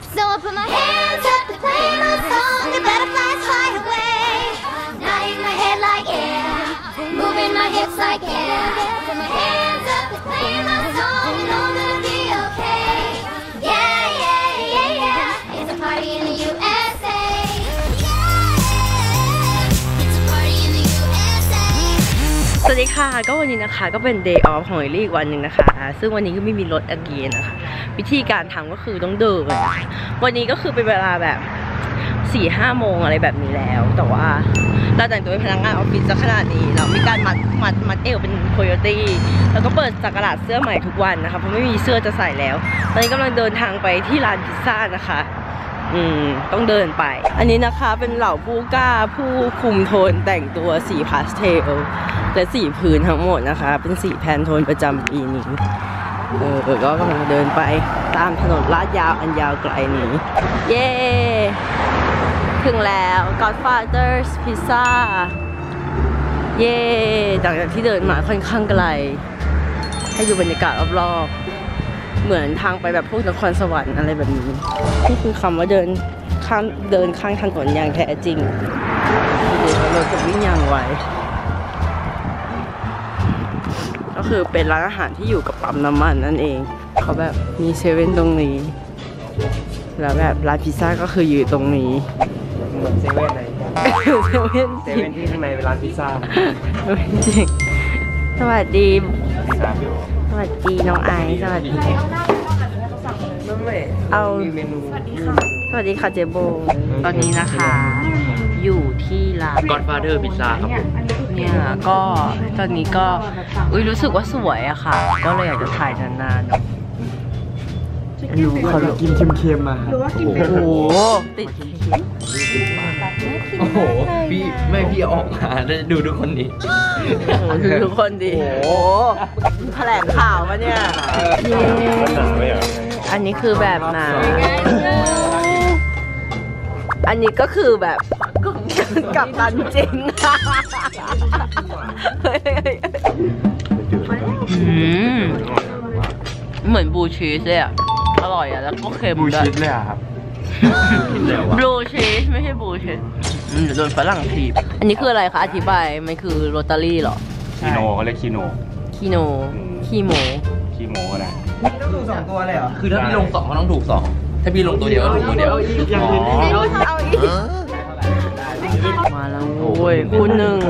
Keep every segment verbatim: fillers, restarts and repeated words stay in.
So I put my hands up to play my song. The butterflies fly away. Nodding my head like yeah, moving my hips like yeah. Put my hands up to play my song and all gonna be okay. Yeah, yeah, yeah, yeah. It's a party in the ยู เอส เอ. Yeah, it's a party in the ยู เอส เอ. สวัสดีค่ะก็วันนี้นะคะก็เป็น day off ของลี่อีกวันหนึ่งนะคะซึ่งวันนี้ก็ไม่มีรถอเกนนะคะวิธีการทำก็คือต้องเดินวันนี้ก็คือเป็นเวลาแบบสี่ห้าโมงอะไรแบบนี้แล้วแต่ว่าเราแต่งตัวเป็นพนักงานออฟฟิศซะขนาดนี้เรามีการมัดมัดมัดเอวเป็นโคโยตี้แล้วก็เปิดจักรดาษเสื้อใหม่ทุกวันนะคะเพราะไม่มีเสื้อจะใส่แล้วตอนนี้กำลังเดินทางไปที่ร้านพิซซ่านะคะอืมต้องเดินไปอันนี้นะคะเป็นเหล่าผู้กล้าผู้คุมโทนแต่งตัวสีพาสเทลและสีพื้นทั้งหมดนะคะเป็นสีแพนโทนประจำปีนี้เออก็กำลังเดินไปตามถนนลาดยาวอันยาวไกลนี้เย้ถึงแล้ว Godfather's Pizza เย้จากที่เดินมาค่อนข้างไกลให้ดูบรรยากาศรอบๆเหมือนทางไปแบบพวกนครสวรรค์อะไรแบบนี้นี่คือคำว่าเดินข้างเดินข้างถนนอย่างแท้จริงเดี๋ยวเราจะวิ่งอย่างไวก็คือเป็นร้านอาหารที่อยู่กับปั๊มน้ำมันนั่นเองเขาแบบมีเซเว่นตรงนี้แล้วแบบร้านพิซซ่าก็คืออยู่ตรงนี้เหมือนเซเว่นเลยเซเว่นเซเว่นที่ข้างในเป็นร้านพิซซ่าจริงสวัสดีสวัสดีน้องไอซ์สวัสดีเอาสวัสดีค่ะเจโบตอนนี้นะคะอยู่ที่ร้าน Godfather Pizza ครับผมเนี่ยก็ตอนนี้ก็อุ้ยรู้สึกว่าสวยอะค่ะก็เลยอยากจะถ่ายนานๆเนาะดูเขากินเค็มๆมาโอ้โหติดโอ้โหพี่ไม่พี่ออกมาดูทุกคนนี้ดูทุกคนดีโอ้แถลงข่าวปะเนี่ยอันนี้คือแบบไหนอันนี้ก็คือแบบกับตันจริงเหมือนบูชีสเลยอ่ะอร่อยอ่ะแล้วก็เค็มด้วยบูชีสเลยอ่ะครับบลูชีสไม่ใช่บูชีสเดี๋ยวโดนฝรั่งถีบอันนี้คืออะไรคะอธิบายมันคือโรตารี่หรอคีโนเขาเรียกคีโนคีโนคีโมคีโมอะไรต้องถูกสองตัวเลยเหรอคือถ้าพี่ลงสองก็ต้องถูกสองถ้าพี่ลงตัวเดียวก็ถูกตัวเดียวอ๋อมาแล้วโว้ยคูณหนึ่ง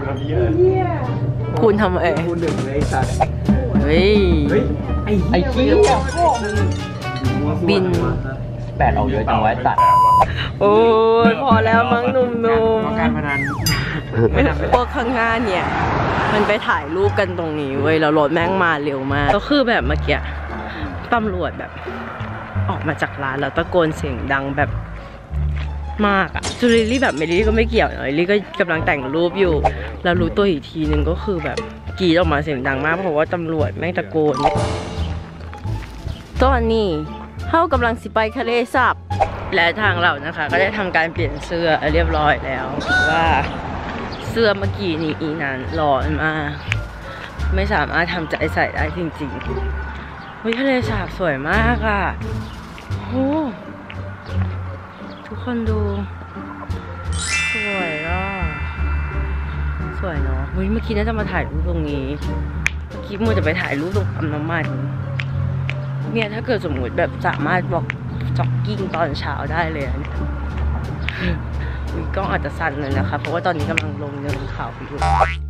คูณทำเองคูณหนึ่งเลยสัตว์เฮ้ยไอ้ขี้บินแปดเอาเยอะจังไว้ตัดโอ้ยพอแล้วมั้งหนุ่มๆการพนันพวกข้างหน้าเนี่ยมันไปถ่ายรูปกันตรงนี้เว้ยแล้วรถแม่งมาเร็วมากก็คือแบบเมื่อกี้ตำรวจแบบออกมาจากร้านแล้วตะโกนเสียงดังแบบมากอะจูลิลี่แบบเมลี่ก็ไม่เกี่ยวเลยลี่ก็กำลังแต่งรูปอยู่แล้วรู้ตัวอีกทีนึงก็คือแบบกรีดออกมาเสียงดังมากเพราะว่าตำรวจแม่งตะโกนตอนนี้เข้ากำลังสิไปทะเลสาบและทางเรานะคะก็ได้ทำการเปลี่ยนเสื้อเรียบร้อยแล้วว่าเสื้อเมื่อกี้นี้อีนั้นร้อนมากไม่สามารถทำใจใส่ได้จริงๆวิทะเลสาบสวยมากอ่ะโอ้ทุกคนดูสวยอ่ะสวยเนาะเมื่อกี้น่าจะมาถ่ายรูปตรงนี้เมื่อกี้มัวจะไปถ่ายรูปตรงปั๊มน้ำมันเนี่ยถ้าเกิดสมมติแบบสามารถบอกจ็อกกิ้งตอนเช้าได้เลยเนี่ยกล้องอาจจะสั่นเลยนะคะเพราะว่าตอนนี้กำลังลงเนินเขาอยู่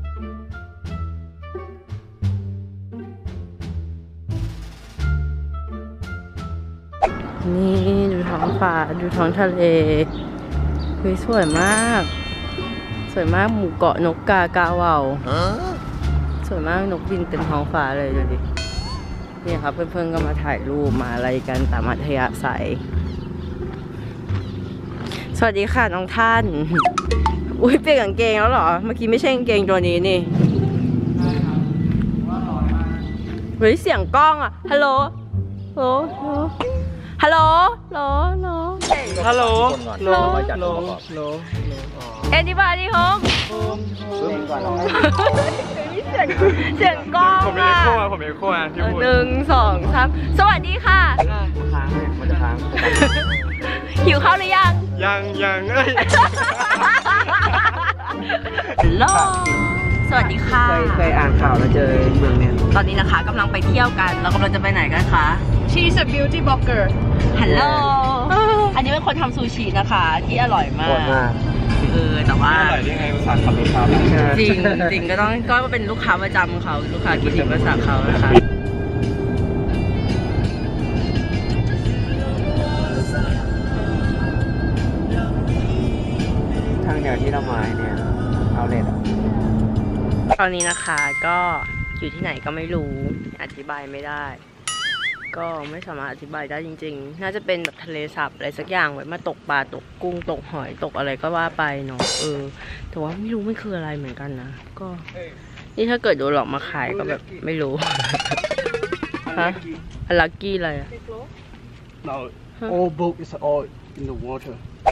นี่ดูท้องฟ้าดูท้องทะเลเฮ้ยสวยมากสวยมากหมู่เกาะนกกากาเว่าสวยมากนกบินเต็มท้องฟ้าเลยดูดิเนี่ยครับเพื่อนๆก็มาถ่ายรูปมาอะไรกันตามอัธยาศัยสวัสดีค่ะน้องท่านอุ้ยเปลี่ยนกางเกงแล้วเหรอเมื่อกี้ไม่ใช่กางเกงตัวนี้นี่เฮ้ยเสียงกล้องอ่ะฮัลโหลฮัลโหลฮัลโหลฮัลโหลฮัลโหลฮัลโหลฮัลโหลฮัลโหลฮัลโหลเอ็นดี้บาร์ดี้โฮมเสียงเสียงกล้องผมเอ็กโคผมเอ็กโคอ่ะหนึ่งสองสามสวัสดีค่ะค้างมันจะค้างยังยังเอ้ยฮัลโหลสวัสดีค่ะเคยเคยอ่านข่าวแล้วเจอเมืองเนี้ยตอนนี้นะคะกำลังไปเที่ยวกันเรากำลังจะไปไหนกันคะ She's a beauty blogger ฮัลโหลอันนี้เป็นคนทำซูชินะคะที่อร่อยมาโหกดมากเออแต่ว่าอร่อยได้ไงอุตส่าห์ขับรถพาไปจริงจริงก็ต้องก็เป็นลูกค้าประจำเขาลูกค้ากินติมศักดิ์เขานะคะทางเดียวที่เรามาเนี่ยเอาเลทอ่ะตอนนี้นะคะก็อยู่ที่ไหนก็ไม่รู้อธิบายไม่ได้ ก็ไม่สามารถอธิบายได้จริงๆ น่าจะเป็นแบบทะเลสาบอะไรสักอย่างไว้มาตกปลาตกกุ้งตกหอยตกอะไรก็ว่าไปเนาะเออแต่ว่าไม่รู้มันคืออะไรเหมือนกันนะก็นี่ถ้าเกิดโดนหลอกมาขายก็แบบไม่รู้ ฮะลักกี้อะไรอะ No all boat is all in the water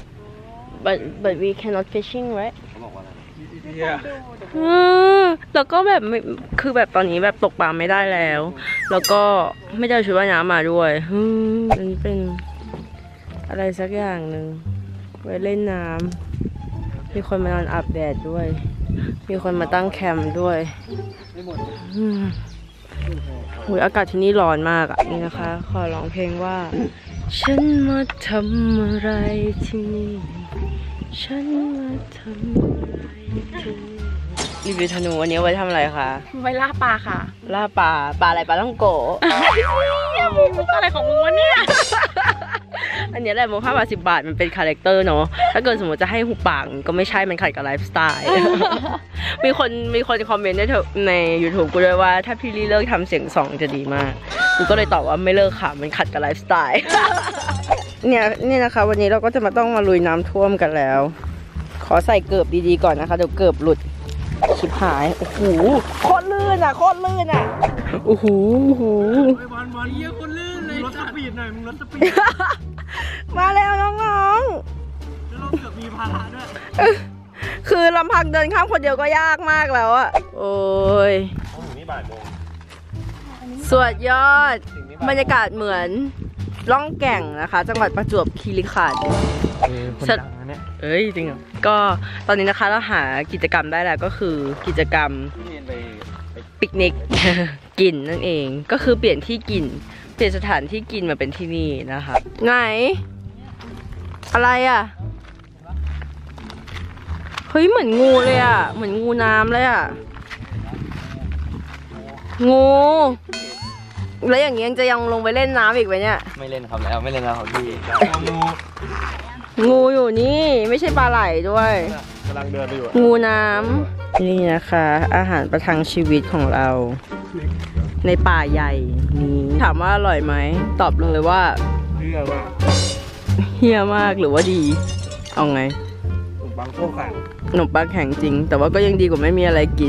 but but we cannot fishing right เขาบอกว่าอะไรอืมแล้วก็แบบไม่คือแบบตอนนี้แบบตกปลาไม่ได้แล้ว แล้วก็ไม่ได้เอาชุดว่ายน้ำมาด้วยอืมอันนี้เป็นอะไรสักอย่างหนึ่งไว้เล่นน้ำมีคนมานอนอาบแดดด้วย มีคนมาตั้งแคมป์ด้วยอืมอุ๊ยอากาศที่นี่ร้อนมากอ่ะนี่นะคะ ขอร้องเพลงว่า ฉันมาทำอะไรที่นี่ฉันมาทำอะไรที่นี่รีวิวธนูวันนี้ไว้ทำอะไรคะไว้ล่าปลาค่ะล่าปลาปลาอะไรปลาต้องโกะมุกอะไรของมึงวะเนี่ยอันนี้แหละโมห้าบาทสิบบาทมันเป็นคาแรคเตอร์เนาะถ้าเกิดสมมติจะให้หุบปากก็ไม่ใช่มันขัดกับไลฟ์สไตล์ มีคนมีคนคอมเมนต์ในใน YouTube กูด้วยว่าถ้าพี่ลี่เลิกทำเสียงสองจะดีมากกูก็เลยตอบว่าไม่เลิกค่ะมันขัดกับไลฟ์สไตล์ เนี่ยนี่นะคะวันนี้เราก็จะมาต้องมาลุยน้ำท่วมกันแล้ว ขอใส่เกือบดีๆก่อนนะคะเดี๋ยวเกือบหลุดชิบหายโอ้โหโคตรลื่นอ่ะโคตรลื่นอ่ะโอ้โหโอ้โหวันวันเยี่ยคนลื่นเลยรถสปีดหน่อยมึงรถสปีดมาแล้วน้องแล้วเราเกือบมีภาระด้วยๆคือลำพังเดินข้ามคนเดียวก็ยากมากแล้วอะโอ้ยถึงนี่บ่ายโมงสวดยอดบรรยากาศเหมือนล่องแก่งนะคะ จังหวัดประจวบคีรีขันธ์เออคนดังนะเนี่ยเอ้ยจริงเหรอก็ตอนนี้นะคะเราหากิจกรรมได้แล้วก็คือกิจกรรมพี่เรียนไปปิกนิก กินนั่นเองก็คือเปลี่ยนที่กินเปลี่ยนสถานที่กินมาเป็นที่นี่นะคะไหนอะไรอ่ะเฮ้ยเหมือนงูเลยอ่ะเหมือนงูน้ำเลยอ่ะงูแล้วอย่างเงี้ยจะยังลงไปเล่นน้ำอีกไหมเนี่ยไม่เล่นครับแล้วไม่เล่นแล้วครับพี่งูอยู่นี่ไม่ใช่ปลาไหลด้วยกำลังเดินไปอยู่งูน้ำนี่นะคะ อาหารประทังชีวิตของเรา ในป่าใหญ่นี้ถามว่าอร่อยไหมตอบเลยว่าเรื่องว่าเฮี้ยมากหรือว่าดี เอาไงผมบางโคกขันขนมปังแข็งจริง แต่ว่าก็ยังดีกว่าไม่มีอะไรกิน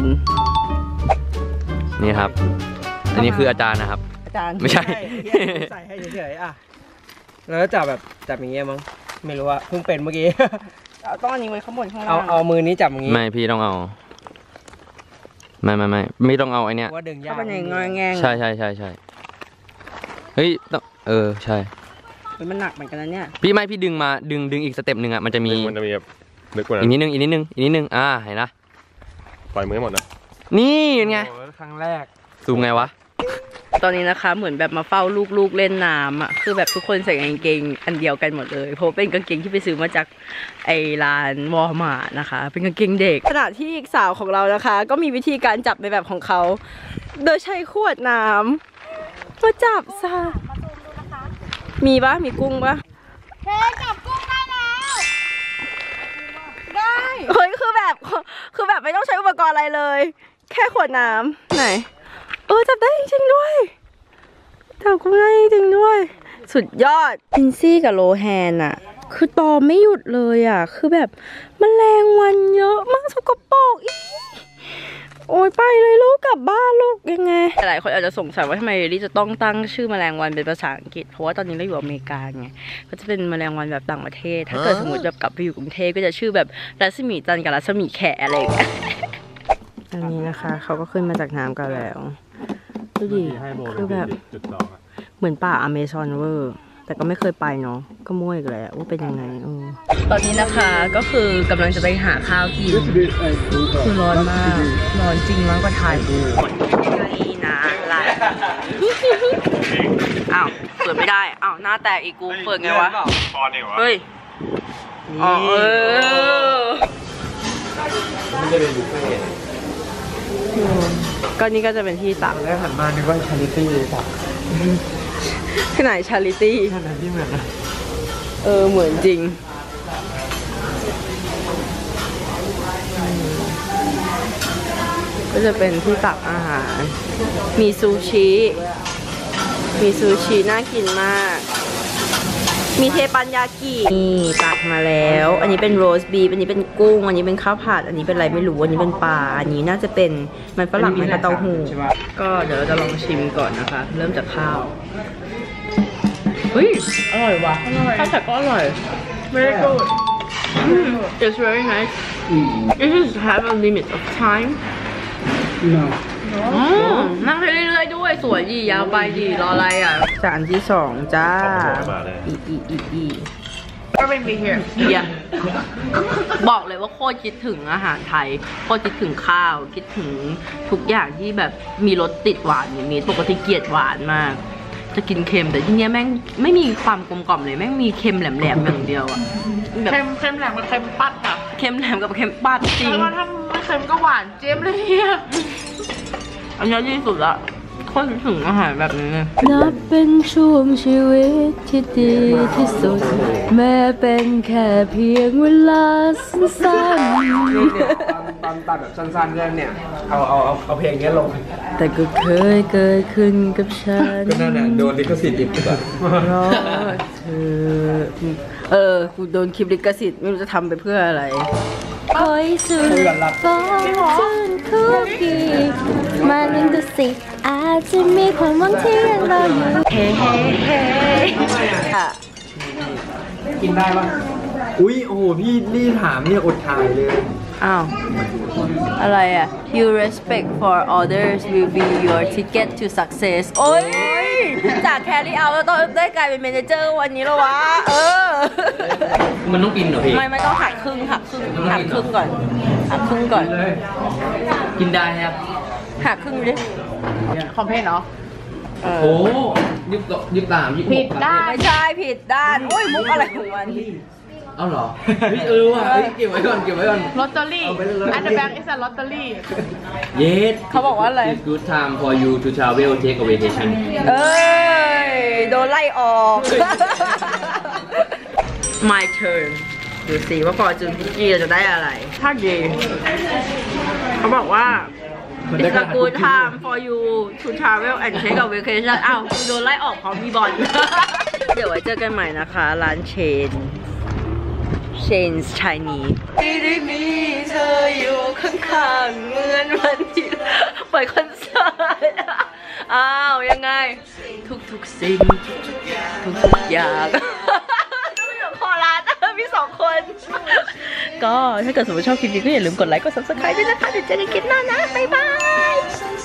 นี่ครับ อันนี้คืออาจารย์นะครับอาจารย์ไม่ใช่ใส่ให้เฉยๆอ่ะแล้วก็จับแบบจับอย่างเงี้ยมั้งไม่รู้ว่าเพิ่งเป็นเมื่อกี้เอาต้องอันนี้ไว้ข้างบนข้างล่างเอาเอามือนี้จับอย่างงี้ไม่พี่ต้องเอา ไม่ไม่ไม่ไม่ต้องเอาไอเนี้ยว่าดึงยาเข้าก ไปในงอยแงงใช่ใช่ใช่ใช่เฮ้ยต้องเออใช่เฮ้ยมันหนักเหมือนกันนะเนี่ยพี่ไม่พี่ดึงมาดึงดึงอีกสเต็ปหนึ่งอ่ะมันจะมีมันจะมีแบบลึกกว่านั้อีกนนิดนึงอีกนิดนึงอีกนิดนึงอ่าเห็นนะปล่อยมือให้หมดนะนี่เป็นไงโอ้ครั้งแรกซูมไงวะตอนนี้นะคะเหมือนแบบมาเฝ้าลูกๆเล่นน้ำอ่ะคือแบบทุกคนใส่กางเกงอันเดียวกันหมดเลยเพราะเป็นกางเกงที่ไปซื้อมาจากไอร้านวอลมาร์ทนะคะ เป็นกางเกงเด็กขณะที่อีกสาวของเรานะคะ ก็มีวิธีการจับในแบบของเขาโดยใช้ขวดน้ำมาจับซะมีปะมีกุ้งปะเฮ้ยจับกุ้งได้แล้วได้ เฮ้ยคือแบบคือแบบไม่ต้องใช้อุปกรณ์อะไรเลย แค่ขวดน้ำไหนเออจับได้จริงๆด้วยจับกุ้งได้จริงๆด้วย สุดยอดพินซี่กับโลแฮนอะคือตอมไม่หยุดเลยอะคือแบบแมลงวันเยอะมากสกปรกอีโอ้ยไปเลยลูกกลับบ้านลูกยังไงหลายคนอาจจะสงสัยว่าทำไมลิจะต้องตั้งชื่อแมลงวันเป็นภาษาอังกฤษเพราะว่าตอนนี้เราอยู่อเมริกาไงก็จะเป็นแมลงวันแบบต่างประเทศถ้าเกิดสมมติแบบกลับไปอยู่กรุงเทพก็จะชื่อแบบรัศมีจันทร์กับรัศมีแขอะไรอย่างเงี้ยอันนี้นะคะเขาก็ขึ้นมาจากน้ำกันแล้วดูดิคือแบบเหมือนป่าอเมซอนเวอร์แต่ก็ไม่เคยไปเนาะก็มั่วอีกแล้วว่าเป็นยังไงเออตอนนี้นะคะก็คือกำลังจะไปหาข้าวกินคือร้อนมากร้อนจริงร้อนกว่าไทยนี่นะร้านอ้าวเปิดไม่ได้อ้าวหน้าแตกอีกกูเปิดไงวะเฮ้ยอ๋อเออมันจะเป็นบุฟเฟ่ต์ก็นี่ก็จะเป็นที่ตักแล้วหันมานึกว่าชาริตี้ตักที่ไหนชาริตี้ขนาดที่เหมือนนะเออเหมือนจริงก็จะเป็นที่ตักอาหารมีซูชิมีซูชิน่ากินมากมีเทปันยากินี่ตักมาแล้วอันนี้เป็นโรสบีฟอันนี้เป็นกุ้งอันนี้เป็นข้าวผัดอันนี้เป็นอะไรไม่รู้อันนี้เป็นปลาอันนี้น่าจะเป็นมันฝรั่งมันกระเต้าหู้ก็เดี๋ยวเราจะลองชิมก่อนนะคะเริ่มจากข้าวเฮ้ยอร่อยว่ะข้าวผัดก็อร่อย very good it's very nice it is have a limit of time อืมนั่งไปเรื่อยๆด้วยสวยดียาวไปดีรออะไรอ่ะจานที่สองจ้าอีอีอีอีก็ไม่มีเฮียเฮียบอกเลยว่าโคตรคิดถึงอาหารไทยโคตรคิดถึงข้าวคิดถึงทุกอย่างที่แบบมีรสติดหวานอย่างนี้ปกติเกลียดหวานมากจะกินเค็มแต่ที่เนี้ยแม่งไม่มีความกลมกล่อมเลยแม่งมีเค็มแหลมๆอย่างเดียวอ่ะเค็มเค็มแหลมกับเค็มปัดค่ะเค็มแหลมกับเค็มปัดจริงแล้วก็ถ้าไม่เค็มก็หวานเจี๊ยบเลยเฮียอันนี้ที่สุดละโคตรถึงอาหารแบบนี้เลยนับเป็นช่วงชีวิตที่ดีที่สุดแม้เป็นแค่เพียงเวลาสั้นตอนตัดแบบสั้นๆเนี่ยเนี่ยเอาเอาเอาเอาเพลงนี้ลงๆแต่ก็เคยเกิดขึ้นกับฉันก็นั่นน่ะโดนลิขสิทธิ์อีกแบบเพราะเธอเออกูโดนคลิปลิขสิทธิ์ไม่รู้จะทำไปเพื่ออะไรคอยสุดฟ้าจนคุกกี้มาลุ้นดูสิอาจจะมีความหวังที่ยังรออยู่เฮ้เฮ้เฮ้ค่ะกินได้ปะอุ้ยโอ้โหพี่รีบถามเนี่ยอดถ่ายเลยอ้าวอะไรอ่ะ you respect for others will be your ticket to success โอ้ยจาก carry out แล้วต้องได้กลายเป็น manager วันนี้แล้ววะเออมันต้องกินเหรอพี่ไม่ไม่ต้องหักครึ่งหักครึ่งหักครึ่งก่อนหักครึ่งก่อนกินได้ครับหักครึ่งดิคอมเพลนเนาะเออโอ้ยี่สิบยี่สิบสามยี่สิบหกผิดด้านไม่ใช่ผิดด้านโอ้ยมุกอะไรของมันเอ้าเหรอเฮ้ยเออว่ะเฮ้ยเก็บไว้ก่อนเก็บไว้ก่อนลอตเตอรี่ and the bank is a lottery Yes เขาบอกว่าอะไร It's good time for you to travel take a vacation เอ้ยโดนไล่ออก My turn ดูสิว่าฟอร์จูนพิกกี้จะได้อะไร ถ้าดี เขาบอกว่า It's a good time for you to travel and take a vacation อ้าวโดนไล่ออกเพราะมีบอล เดี๋ยวไว้เจอกันใหม่นะคะ ร้านเชน เชนส์ไชนีที่ได้มีเธออยู่ข้างๆเหมือนวันที่ไปคอนเสิร์ต อ้าวยังไง ทุกๆสิ่งทุกๆอย่างต้องอยู่คอร้านมีสองคน ก็ถ้าเกิดสมมติชอบคลิปนี้ก็อย่าลืมกดไลค์กด ซับสไครบ์ ด้วยนะคะเดี๋ยวเจอกันคลิปหน้านะ บ๊ายบาย